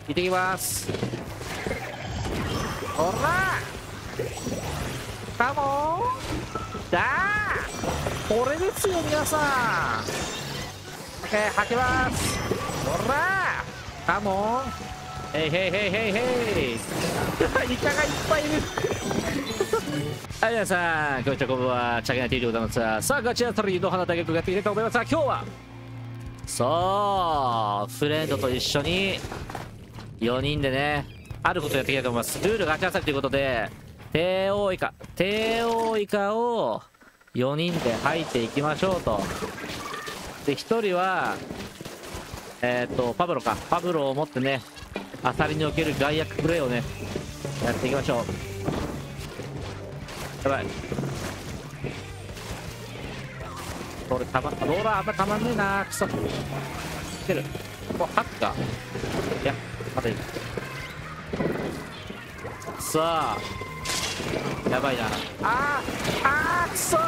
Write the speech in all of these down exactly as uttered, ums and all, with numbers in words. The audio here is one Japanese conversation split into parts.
行ってきます。ほらカモンだー、これですよ皆さん。 OK 吐きます。ほらカモンヘイヘイヘイヘイヘイイカがいっぱいいるはい皆さんこんにちは、こんばんは。チャゲナティでございます。さあガチアトリーの花大学やっていきたいと思いますが、今日はそうフレンドと一緒によにんでね、あることをやっていきたいと思います。ルールガチャ遊びということで、帝王イカ帝王イカをよにんで吐いていきましょうと。でひとりはえっ、ー、とパブロかパブロを持ってね、アサリにおける害悪プレイをねやっていきましょう。やばい、これたまローラーあんまたまんねえな、くそ。来てる。これハッカー、いやまだいる。さあやばいなあーあーくそ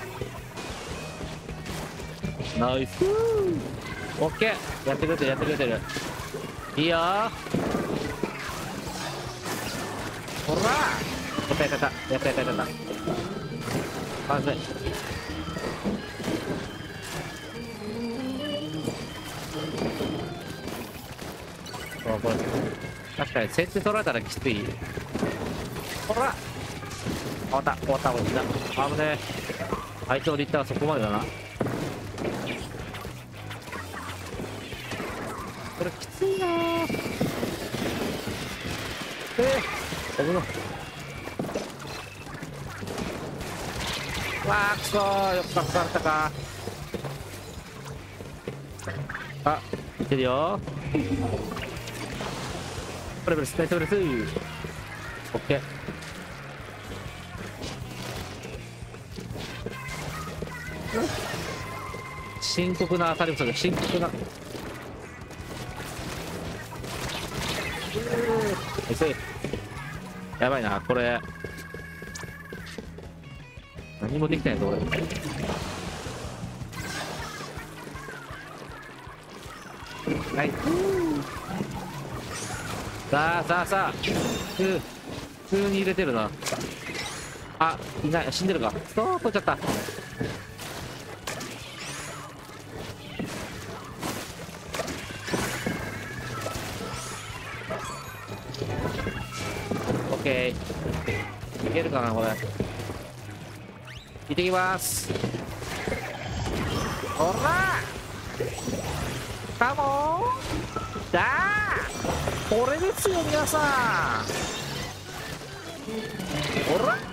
ナイスオッケー、やってくれてるやってくれてる。いいよー、ほらやったやったやったやったやったやったまずい。そうこれ確かに設定取られたらきつい。ほら終わった終わった終わった。危ねえ、相手をリッターはそこまでだな。これきついなー。えー、危ない。わーくそー、よっかされたか。あいけるよ。ブレブレスナイスブレスオッケー。深刻な当たり不足、深刻なやばいなこれ。何もできないぞ俺。はい、さあさあさあ普通に入れてるな。あいない、死んでるか。ストーッとちゃった。オッケーいけるかなこれ。行ってきます。ほらカモンだー、これですよ皆さん。ほら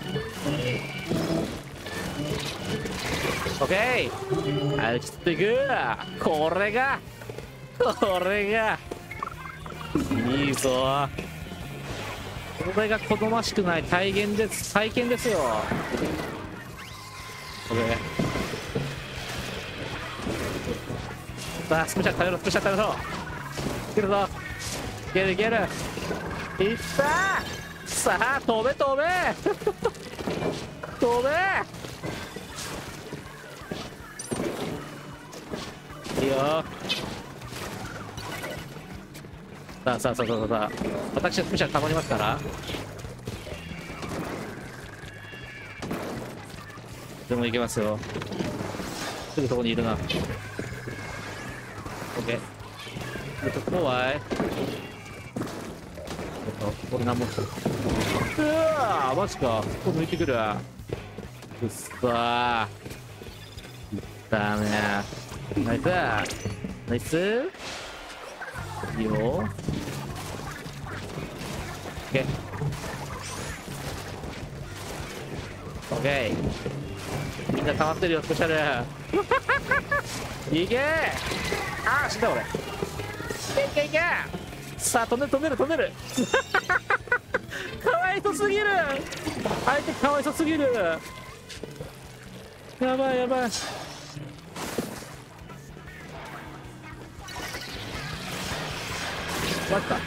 オッケー、あれちょっといく。これがこれがいいぞ。これが好ましくない体験です、体験ですよこれ。さあスペシャル食べろ、スペシャル食べろ。いけるぞ、いけるいける、いったー。さあ飛べ飛べ飛べいいよ。さあさあさあさあさあ、私はスペシャルたまりますから。でもいけますよ、すぐそこにいるな。オッケー、ちょっと怖い。これ何もうわーマジか、ここ抜いてくる。うっさーいったね。ナイスナイスいいよ。オッケーオッケー、みんな溜まってるよスペシャルいけー。あー死んだ俺。いけいけいけ。さあ飛んでる飛んでる飛んでるかわいそすぎる、相手かわいそすぎる。やばいやばい。マジか。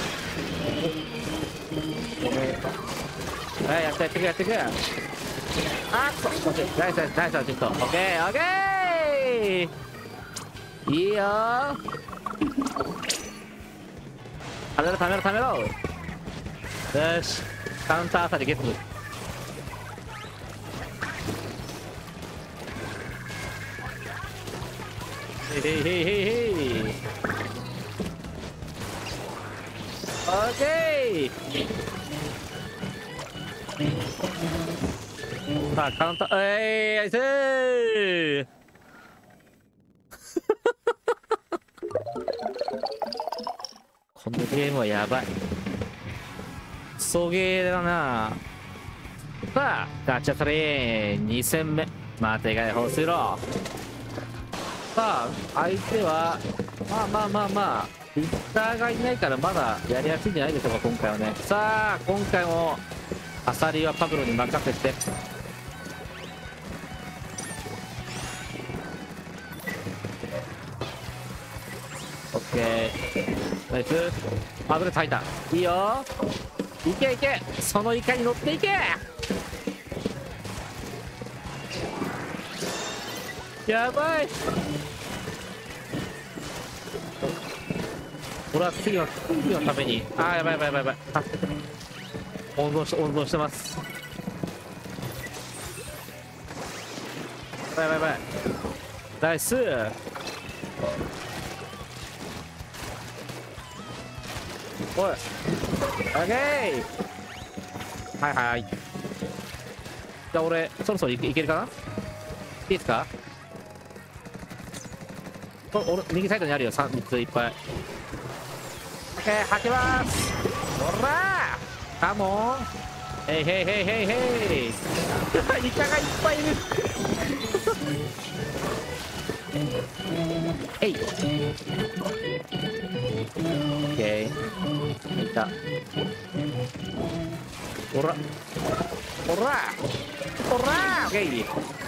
はいやってやってくやってく。あっとナイスナイスナイスナイス。オッケーオッケーいいよー。 ためろためろためろ。よし、カウンターあたりゲット。へいへいへいへいへい。オッケー。さあカウンター、えい、ナイスー。このゲームはやばい。クソゲーだな。さあガチャトレインに戦目、マテガイ放水路。さあ相手はまあまあまあまあリッターがいないからまだやりやすいんじゃないでしょうか今回はね。さあ今回もアサリはパブロに任せて。オッケー、ナイス。アブレス入った、いいよ、いけいけ、そのイカに乗っていけ。やばい。俺は次の次のために、あーやばいやばいやばいやばい、温存して温存してます。やばいやばいやばい、ナイス。おい、オッケー。はいはい、じゃあ俺そろそろいけいけるかな、いいですか。お俺右サイドにあるよ、さんみっついっぱい。オッケー、吐きます。ほらカモン、ヘイヘイヘイヘイヘイ。イカがいっぱいいる。えい、オッケー、いた。ほらほらほら、オッケー。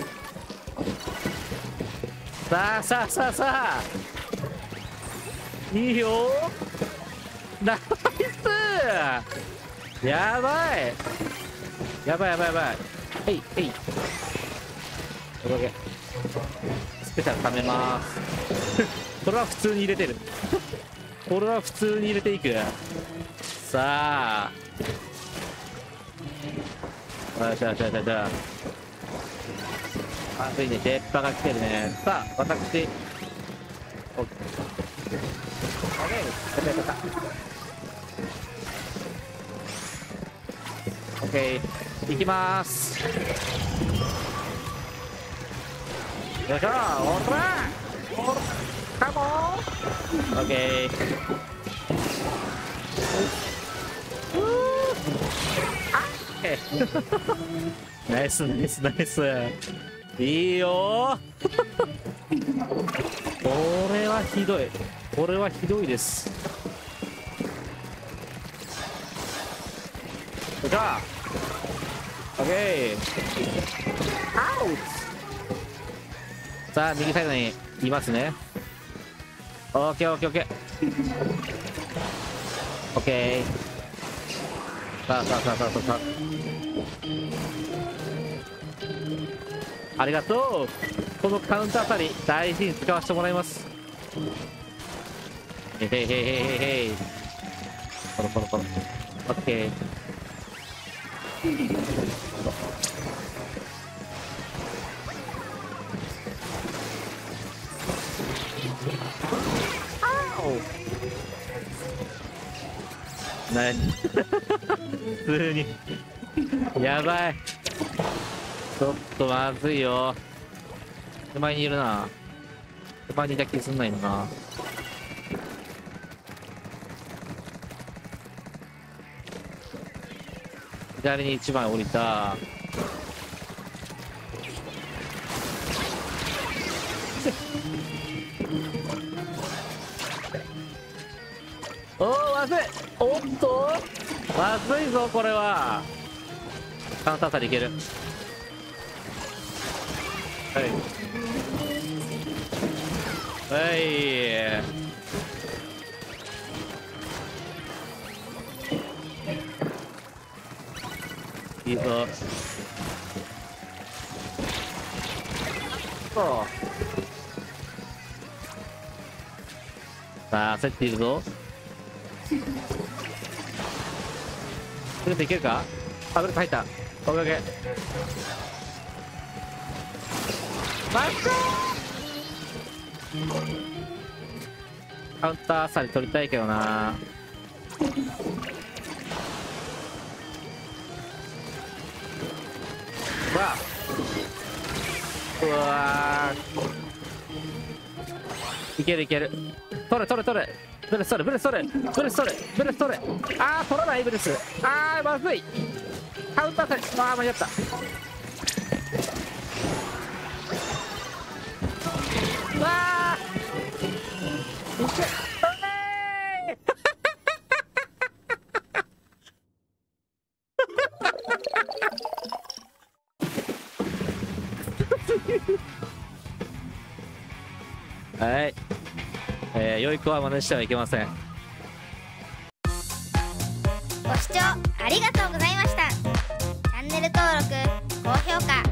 さあさあさあさあ、いいよ、ナイス。やばいやばいやばいやばい。えいえい、オッケー、スペシャル貯めます。これは普通に入れてる。これは普通に入れていく。さあよしよしよしよし。あ、ついに出っ歯が来てるね。さあ私、オッケー、オッケー、オッケー、いきまーす。よいしょ、おらおら、カモン、オッケー。ナイスナイスナイス、いいよこれはひどい、これはひどいです。じゃあオッケー、アウト。さあ右サイドにいますね。オッケーオッケーオッケーオッケー。さあさあさあさあさあ、ありがとう。このカウンターあたり大事に使わせてもらいます。へいへいへいへいへいへい、コロコロコロ、オッケー。なに普通にやばい、ちょっとまずいよ。手前にいるな、手前にいた気すんないのな。左にいちまい降りた。おお、まずい、おっとまずいぞこれは。カウンターさでいける。はいはい、いいぞ。そうさあ焦っているぞ。 ブレスいけるか。あ、ブレス入った。オッケーオッケー。マックカウンターされ取りたいけどな。うわうわー、いけるいける。取れ取れ取れ。ブレス取れブレス取れブレス取れブレス取れ。あー取らないブレス。あーまずい。カウンターされ。あー間に合った。うわーいけ。はい、えー、良い子は真似してはいけません。 ご視聴ありがとうございました。チャンネル登録、高評価